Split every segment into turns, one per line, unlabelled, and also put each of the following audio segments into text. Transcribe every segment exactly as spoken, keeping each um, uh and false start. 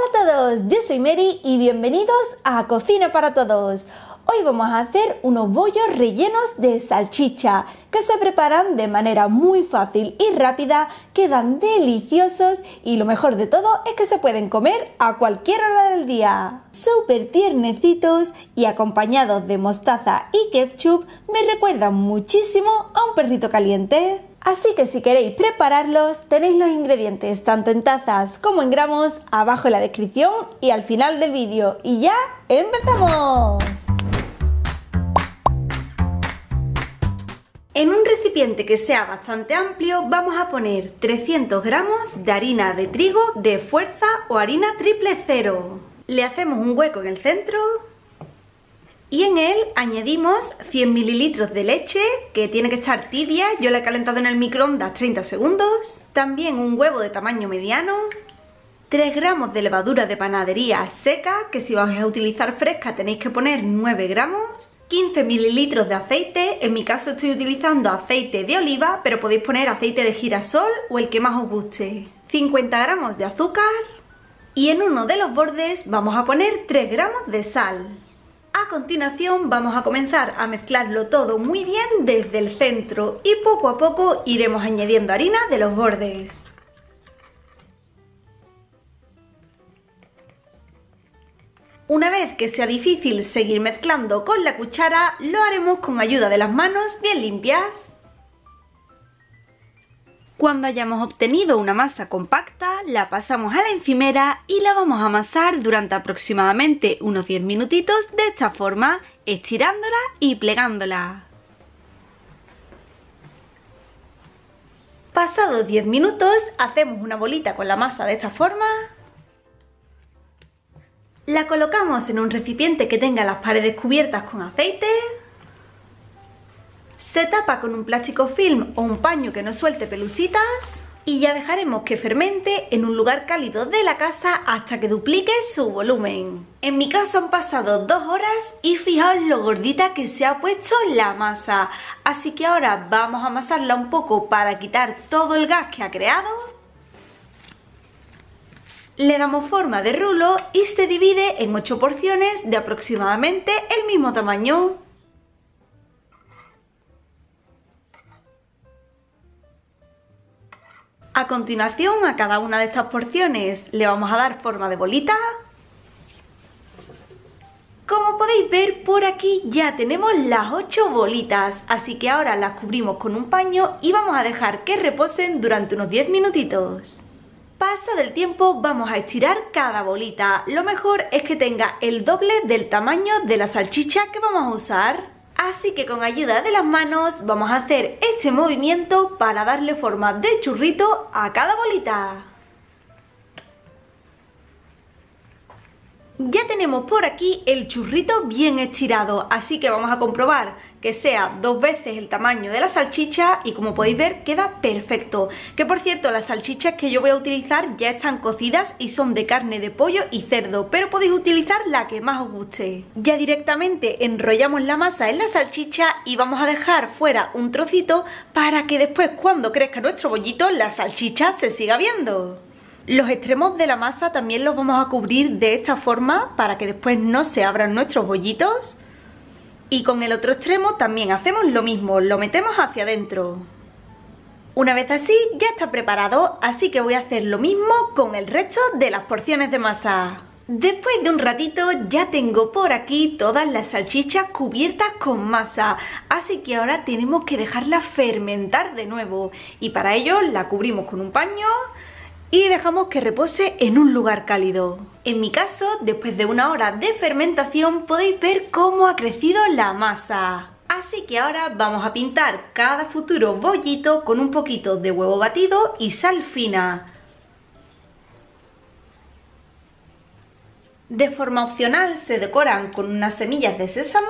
Hola a todos, yo soy Mary y bienvenidos a Cocina para Todos. Hoy vamos a hacer unos bollos rellenos de salchicha que se preparan de manera muy fácil y rápida, quedan deliciosos y lo mejor de todo es que se pueden comer a cualquier hora del día. Súper tiernecitos y acompañados de mostaza y ketchup me recuerdan muchísimo a un perrito caliente. Así que si queréis prepararlos tenéis los ingredientes tanto en tazas como en gramos abajo en la descripción y al final del vídeo. Y ya ¡empezamos! En un recipiente que sea bastante amplio vamos a poner trescientos gramos de harina de trigo de fuerza o harina triple cero. Le hacemos un hueco en el centro y en él añadimos cien mililitros de leche que tiene que estar tibia, yo la he calentado en el microondas treinta segundos. También un huevo de tamaño mediano, tres gramos de levadura de panadería seca, que si vais a utilizar fresca tenéis que poner nueve gramos. quince mililitros de aceite, en mi caso estoy utilizando aceite de oliva, pero podéis poner aceite de girasol o el que más os guste. cincuenta gramos de azúcar y en uno de los bordes vamos a poner tres gramos de sal. A continuación vamos a comenzar a mezclarlo todo muy bien desde el centro y poco a poco iremos añadiendo harina de los bordes. Una vez que sea difícil seguir mezclando con la cuchara, lo haremos con ayuda de las manos bien limpias. Cuando hayamos obtenido una masa compacta, la pasamos a la encimera y la vamos a amasar durante aproximadamente unos diez minutitos de esta forma, estirándola y plegándola. Pasados diez minutos, hacemos una bolita con la masa de esta forma. La colocamos en un recipiente que tenga las paredes cubiertas con aceite. Se tapa con un plástico film o un paño que no suelte pelusitas y ya dejaremos que fermente en un lugar cálido de la casa hasta que duplique su volumen. En mi caso han pasado dos horas y fijaos lo gordita que se ha puesto la masa. Así que ahora vamos a amasarla un poco para quitar todo el gas que ha creado. Le damos forma de rulo y se divide en ocho porciones de aproximadamente el mismo tamaño. A continuación, a cada una de estas porciones le vamos a dar forma de bolita. Como podéis ver, por aquí ya tenemos las ocho bolitas, así que ahora las cubrimos con un paño y vamos a dejar que reposen durante unos diez minutitos. Pasado el tiempo vamos a estirar cada bolita. Lo mejor es que tenga el doble del tamaño de la salchicha que vamos a usar. Así que con ayuda de las manos vamos a hacer este movimiento para darle forma de churrito a cada bolita. Ya tenemos por aquí el churrito bien estirado, así que vamos a comprobar que sea dos veces el tamaño de la salchicha y como podéis ver queda perfecto. Que por cierto, las salchichas que yo voy a utilizar ya están cocidas y son de carne de pollo y cerdo, pero podéis utilizar la que más os guste. Ya directamente enrollamos la masa en la salchicha y vamos a dejar fuera un trocito para que después cuando crezca nuestro bollito la salchicha se siga viendo. Los extremos de la masa también los vamos a cubrir de esta forma para que después no se abran nuestros bollitos. Y con el otro extremo también hacemos lo mismo, lo metemos hacia adentro. Una vez así ya está preparado, así que voy a hacer lo mismo con el resto de las porciones de masa. Después de un ratito ya tengo por aquí todas las salchichas cubiertas con masa, así que ahora tenemos que dejarla fermentar de nuevo. Y para ello la cubrimos con un paño y dejamos que repose en un lugar cálido. En mi caso, después de una hora de fermentación podéis ver cómo ha crecido la masa. Así que ahora vamos a pintar cada futuro bollito con un poquito de huevo batido y sal fina. De forma opcional se decoran con unas semillas de sésamo.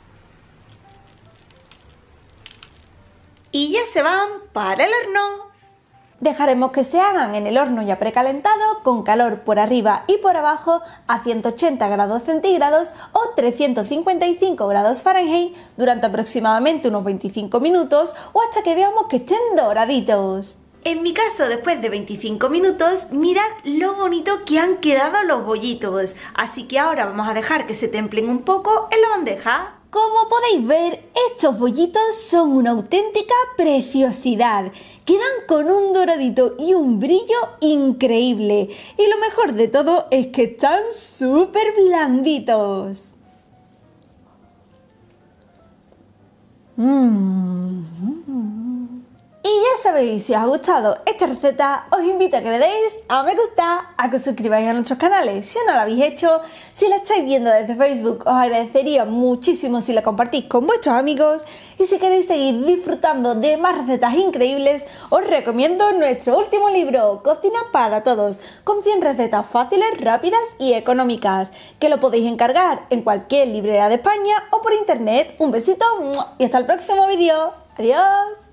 Y ya se van para el horno. Dejaremos que se hagan en el horno ya precalentado con calor por arriba y por abajo a ciento ochenta grados centígrados o trescientos cincuenta y cinco grados Fahrenheit durante aproximadamente unos veinticinco minutos o hasta que veamos que estén doraditos. En mi caso, después de veinticinco minutos, mirad lo bonito que han quedado los bollitos. Así que ahora vamos a dejar que se templen un poco en la bandeja. Como podéis ver, estos bollitos son una auténtica preciosidad. Quedan con un doradito y un brillo increíble. Y lo mejor de todo es que están súper blanditos. Mmm. Y ya sabéis, si os ha gustado esta receta, os invito a que le deis a me gusta, a que os suscribáis a nuestros canales si no lo habéis hecho. Si la estáis viendo desde Facebook, os agradecería muchísimo si la compartís con vuestros amigos. Y si queréis seguir disfrutando de más recetas increíbles, os recomiendo nuestro último libro, Cocina para Todos, con cien recetas fáciles, rápidas y económicas, que lo podéis encargar en cualquier librería de España o por internet. Un besito y hasta el próximo vídeo. ¡Adiós!